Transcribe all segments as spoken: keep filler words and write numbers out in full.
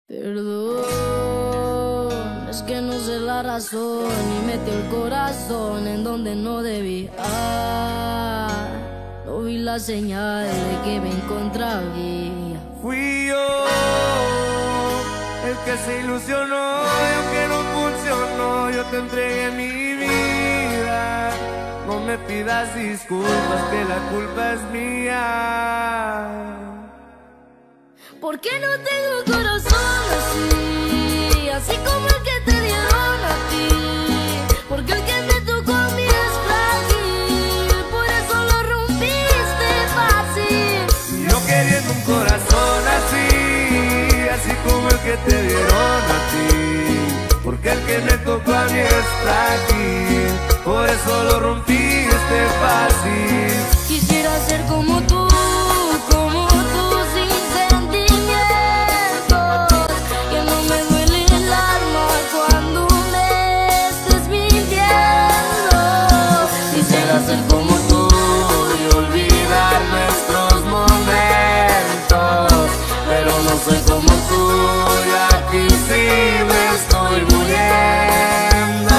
Perdón, es que no sé la razón y metí el corazón en donde no debía. No vi la señal de que me encontraba. Fui yo el que se ilusionó y aunque no funcionó, yo te entregué mi vida. No me pidas disculpas, que la culpa es mía. ¿Por qué no tengo corazón así? Así como el que te dieron a ti. Porque el que me tocó a mí es frágil, por eso lo rompiste fácil. Yo queriendo un corazón así, así como el que te dieron a ti. Porque el que me tocó a mí es frágil, por eso lo rompiste fácil. Quisiera ser como tú, como tú, sin sentimientos, que no me duele el alma cuando me estés mintiendo. Quisiera ser como tú y olvidar nuestros momentos, pero no soy como tú y aquí sí me estoy muriendo.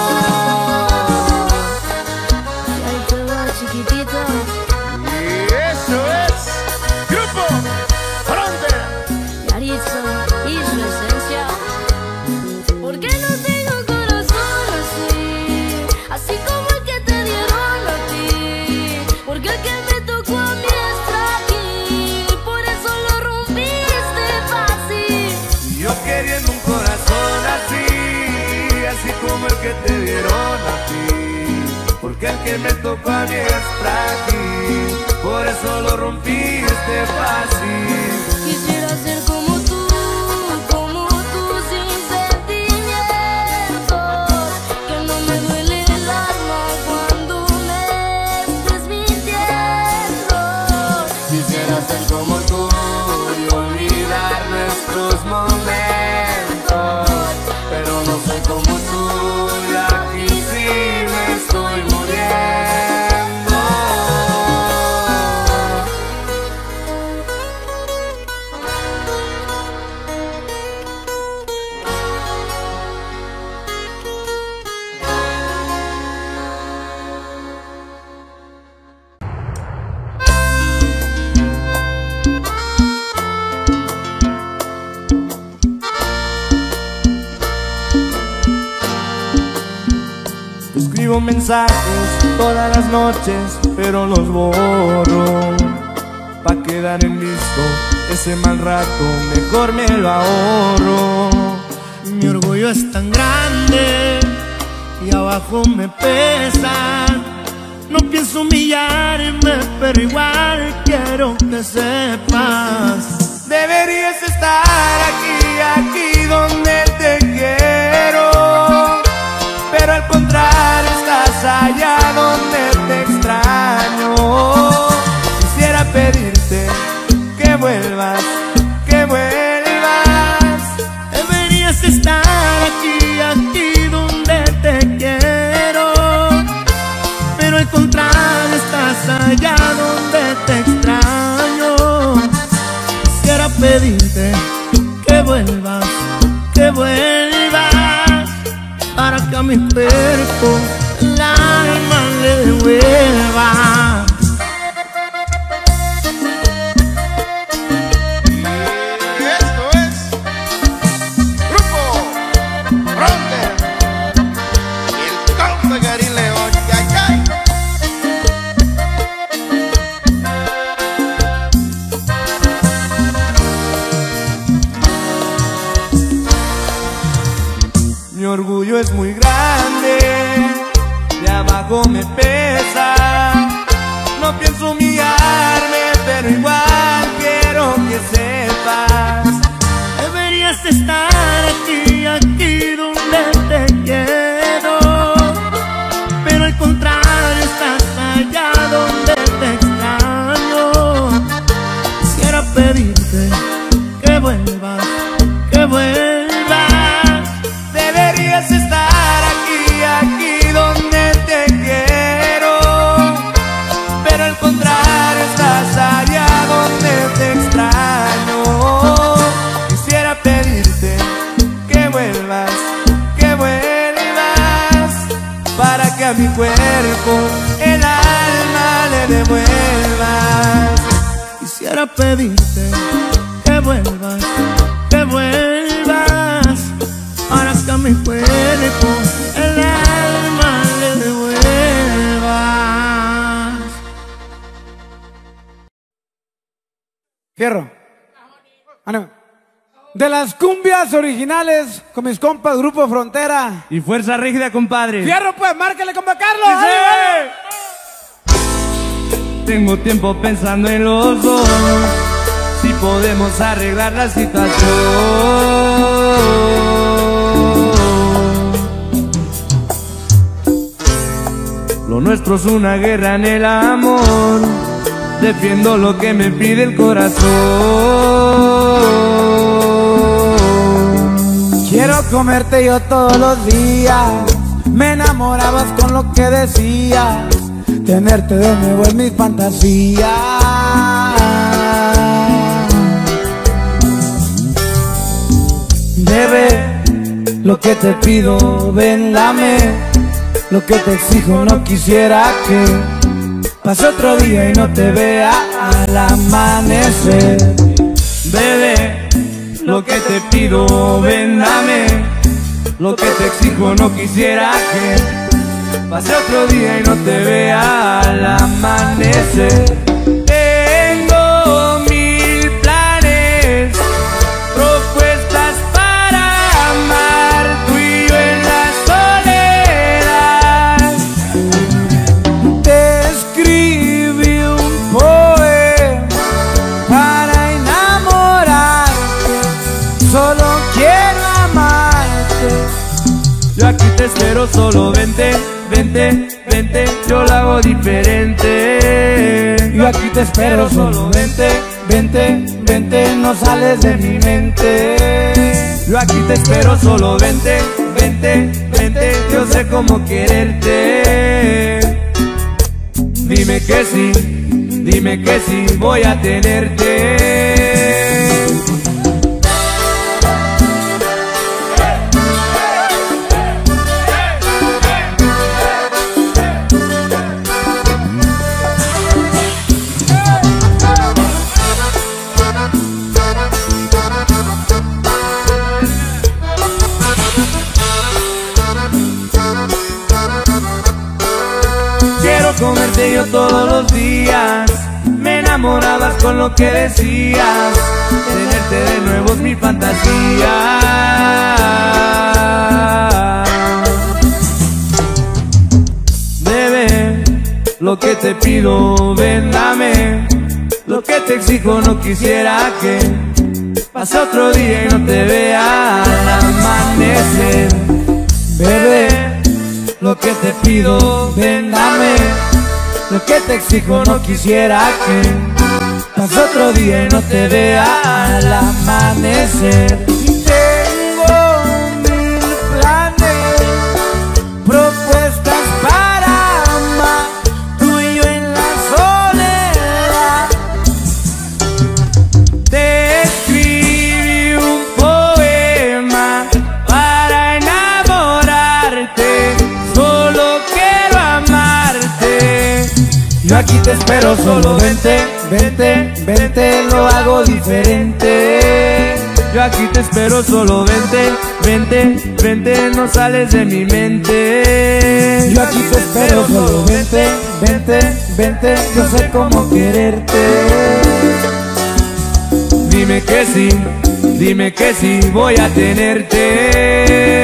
Y ahí te va, chiquitito. Eso es Grupo Frontera. Yaritza y su esencia. ¿Por qué no tengo corazón así? Así como el que te dieron a ti. Porque el que me tocó a mí es frágil, por eso lo rompiste fácil. Yo queriendo un corazón así, así como el que te dieron a ti. Porque el que me tocó a mí es frágil, por eso lo rompiste fácil. Quisiera ser como tú, como tú, sin sentimientos, que no me duele el alma cuando me estés mintiendo. Quisiera ser como tú y olvidar nuestros momentos, pero no soy como tú y aquí sí me estoy muriendo. Escribo mensajes todas las noches, pero los borro. Pa' quedar en visto ese mal rato, mejor me lo ahorro. Mi orgullo es tan grande y abajo me pesa. No pienso humillarme, pero igual quiero que sepas. Deberías estar aquí, aquí donde te quiero, pero al contrario estás allá donde te extraño. Quisiera pedirte que vuelvas, que vuelvas. Deberías estar aquí, aquí donde te quiero, pero al contrario estás allá donde te extraño. Quisiera pedirte que vuelvas, que vuelvas, para que a mi cuerpo el alma le devuelva. Esto es Grupo Frontera y el Causa Gary León. ¡Yay, yay! Mi orgullo es muy grande, de abajo me pesa. No pienso humillarme, pero igual quiero que sepas. Deberías estar aquí, aquí donde te quiero, pero al contrario estás allá donde te extraño. Quisiera pedirte que vuelvas, que vuelvas. Deberías estar aquí, aquí donde te quiero, pero al contrario estás allá donde te extraño. Quisiera pedir mi cuerpo el alma le devuelvas. Quisiera pedirte que vuelvas, que vuelvas, para que a mi cuerpo el alma le devuelvas. Fierro. Ánimo. De las cumbias originales con mis compas Grupo Frontera. Y Fuerza Rígida, compadre. Fierro, pues, márquele, compa Carlos. Sí, sí. Tengo tiempo pensando en los dos, si podemos arreglar la situación. Lo nuestro es una guerra en el amor, defiendo lo que me pide el corazón. Quiero comerte yo todos los días, me enamorabas con lo que decías, tenerte de nuevo en mis fantasías. Bebé, lo que te pido, ven, dame, lo que te exijo, no quisiera que pase otro día y no te vea al amanecer. Bebé, lo que te pido, ven, dame, lo que te exijo, no quisiera que pase otro día y no te vea al amanecer. Tengo mil planes, propuestas para amar, tú y yo en la soledad. Te escribí un poema para enamorarte, solo quiero amarte. Yo aquí te espero, solo vente, vente, vente, yo lo hago diferente. Yo aquí te espero, solo vente, vente, vente, no sales de mi mente. Yo aquí te espero, solo vente, vente, vente, yo sé cómo quererte. Dime que sí, dime que sí, voy a tenerte. Comerte yo todos los días, me enamorabas con lo que decías, tenerte de nuevo es mi fantasía. Bebé, lo que te pido, ven, dame, lo que te exijo, no quisiera que pase otro día y no te vea al amanecer. Bebé, lo que te pido, ven, dame, lo que te exijo, no quisiera que pase otro día y no te vea al amanecer. Tengo mil planes, propuestas para amar, tú y yo en la soledad. Te escribí un poema para enamorarte, solo quiero amarte. Yo aquí te espero, solo vente, vente, vente, lo hago diferente. Yo aquí te espero, solo vente, vente, vente, no sales de mi mente. Yo aquí te espero, solo vente, vente, vente, yo sé cómo quererte. Dime que sí, dime que sí, voy a tenerte.